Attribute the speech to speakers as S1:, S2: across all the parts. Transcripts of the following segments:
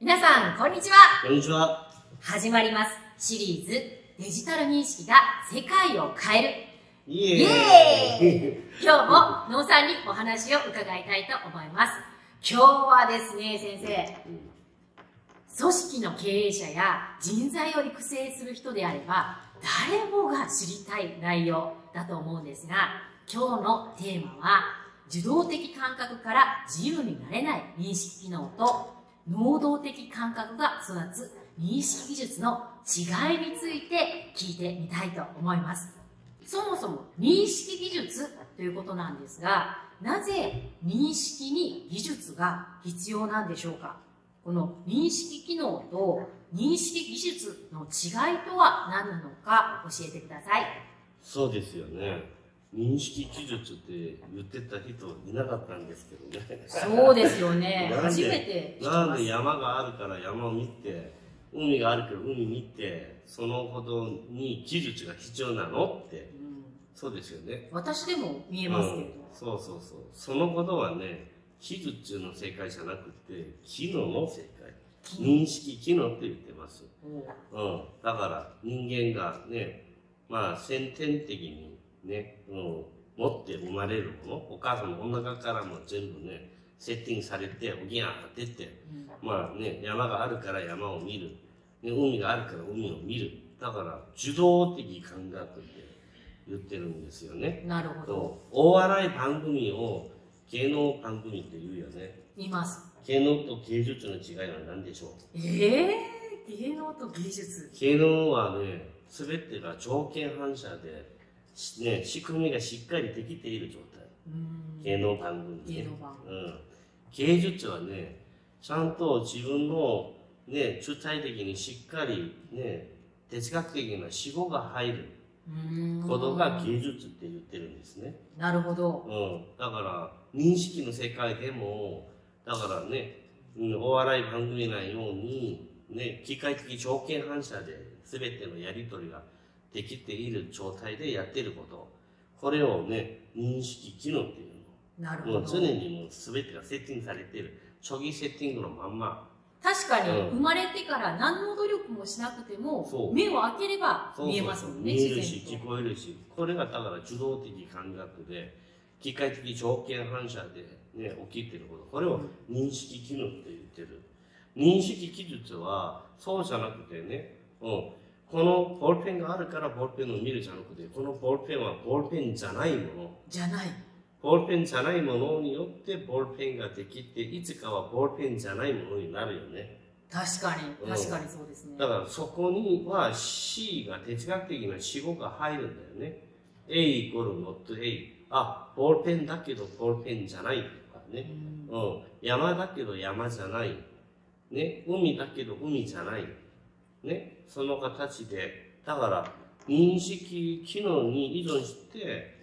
S1: 皆さん、こんにちは。
S2: こんにちは。
S1: 始まります。シリーズ、デジタル認識が世界を変える。
S2: イ
S1: エーイ今日も農さんにお話を伺いたいと思います。今日はですね、先生。組織の経営者や人材を育成する人であれば、誰もが知りたい内容だと思うんですが、今日のテーマは、受動的感覚から自由になれない認識機能と、能動的感覚が育つ認識技術の違いについて聞いてみたいと思います。そもそも認識技術ということなんですが、なぜ認識に技術が必要なんでしょうか？この認識機能と認識技術の違いとは何なのか教えてください。
S2: そうですよね。認識技術って言ってた人いなかったんですけどね。
S1: そうですよね。初めて聞きます。
S2: なんで山があるから山を見て、海があるから海見て、そのほどに技術が必要なのって、そうですよね。
S1: 私でも見えますけど。
S2: そうそうそう。そのことはね、技術の正解じゃなくて、機能の正解。認識機能って言ってます。だから人間がね、先天的にね、持って生まれるもの、お母さんのお腹からも全部ね、セッティングされて、おぎやが出て、山があるから山を見る。ね、海があるから海を見る。だから、受動的感覚って言ってるんですよね。
S1: なるほど。
S2: 大笑い番組を芸能番組って言うよね。
S1: います。
S2: 芸能と芸術の違いは何でしょう？
S1: 芸能と芸術。
S2: 芸能はね、すべてが条件反射で、ね、仕組みがしっかりできている状態。芸能番組ね。芸術はね、ちゃんと自分のね、主体的にしっかりね、哲学的な思考が入ることが芸術って言ってるんですね。
S1: なるほど。
S2: だから、認識の世界でも、だからね、お笑い番組のように、ね、機械的条件反射で全てのやり取りができている状態でやっていること。これをね、認識機能っていうの。
S1: なるほど。
S2: もう常にもう全てがセッティングされている。初期セッティングのまんま。
S1: 確かに、生まれてから何の努力もしなくても、目を開ければ見えますもんね、
S2: 見えるし、聞こえるし。これがだから受動的感覚で、機械的条件反射で、ね、起きていること。これを認識機能って言ってる。認識技術は、そうじゃなくてね、このボールペンがあるからボールペンを見るじゃなくて、このボールペンはボールペンじゃないもの。
S1: じゃない。
S2: ボールペンじゃないものによってボールペンができて、いつかはボールペンじゃないものになるよね。
S1: 確かにそうですね。
S2: だからそこには C が哲学的な思考が入るんだよね。A イコール not A。ボールペンだけどボールペンじゃないとかね。山だけど山じゃない。ね、海だけど海じゃない。ね、その形で、だから認識機能に依存して、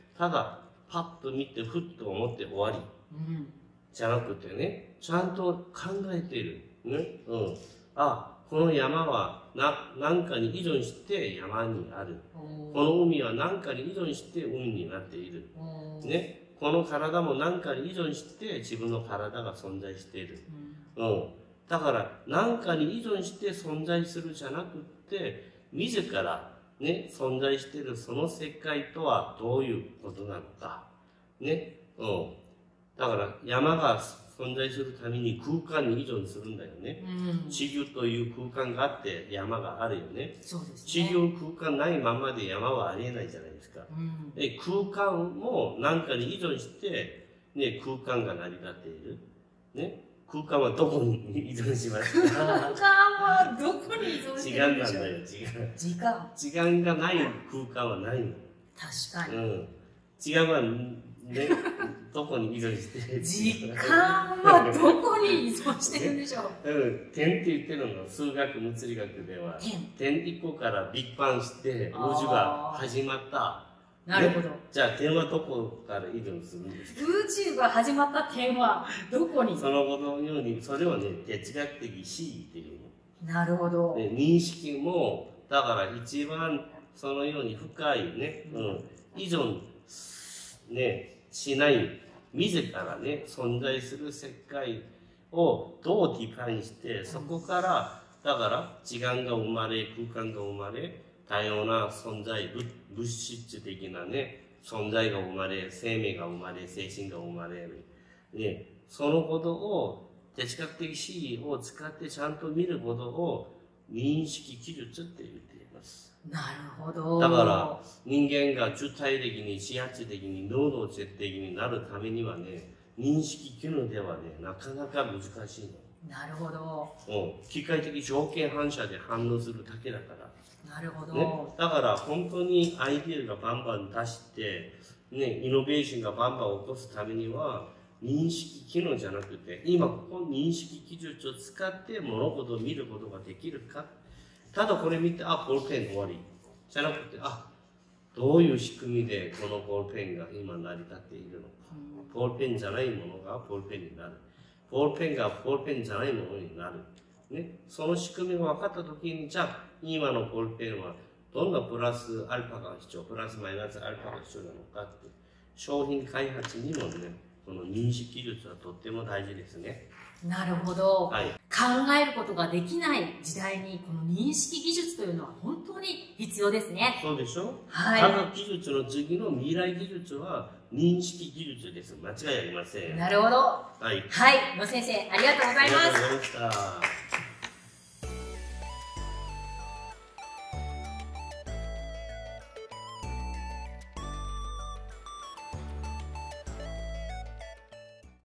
S2: ただパッと見てふっと思って終わり。じゃなくてね、ちゃんと考えている。ね、この山は何かに依存して山にある。この海は何かに依存して海になっている。ね、この体も何かに依存して自分の体が存在している。だから何かに依存して存在するじゃなくって、自らね、存在しているその世界とはどういうことなのか。ね、だから山が存在するために空間に依存するんだよね。地球という空間があって山があるよね。
S1: そうですね。
S2: 地球空間ないままで山はありえないじゃないですか。空間も何かに依存して、ね、空間が成り立っている。ね、空間はどこに依存しますか？
S1: 空間はどこに依存してるんでしょう？
S2: 時間なんだよ、時間。
S1: 時
S2: 間がない空間はないの。
S1: 確かに。
S2: 時間はね、どこに依存してる？
S1: 時間はどこに依存してるんでしょう？
S2: 点って言ってるの、数学、物理学では。点1個からビッグバンして、宇宙が始まった。
S1: なるほど。
S2: じゃあ点はどこから依存するんですか？
S1: 宇宙が始まった点はどこに？
S2: そのことのように、それはね、哲学的思っていう
S1: の。なるほど。
S2: 認識も、だから一番そのように深いね、依存ね、しない、自らね、存在する世界をどうディファインして、そこから、だから時間が生まれ、空間が生まれ、多様な存在、物質的なね、存在が生まれ、生命が生まれ、精神が生まれる。ね、そのことを哲学的思維を使ってちゃんと見ることを認識技術って言っています。
S1: なるほど。
S2: だから人間が主体的に、自発的に、能動的になるためにはね、認識機能ではね、なかなか難しいの。
S1: なるほど。
S2: 機械的条件反射で反応するだけだから。
S1: なるほど、
S2: ね、だから本当にアイデアがバンバン出して、ね、イノベーションがバンバン起こすためには認識機能じゃなくて、今ここ認識技術を使って物事を見ることができるか。ただこれ見て、あ、ボールペン終わりじゃなくて、あ、どういう仕組みでこのボールペンが今成り立っているのか。ボールペンじゃないものがボールペンになる。ボールペンがボールペンじゃないものになる。ね、その仕組みが分かったときに、じゃあ、今のボールペンはどんなプラスアルファが必要、プラスマイナスアルファが必要なのかって、商品開発にもね、この認識技術はとっても大事ですね。
S1: なるほど、
S2: はい、
S1: 考えることができない時代にこの認識技術というのは本当に必要ですね。
S2: そうでしょ、
S1: はい、
S2: 科学技術の次の未来技術は認識技術です。間違いありません。
S1: なるほど。
S2: はい、
S1: はい、野先生ありがとうございます。
S2: ありがとうございました。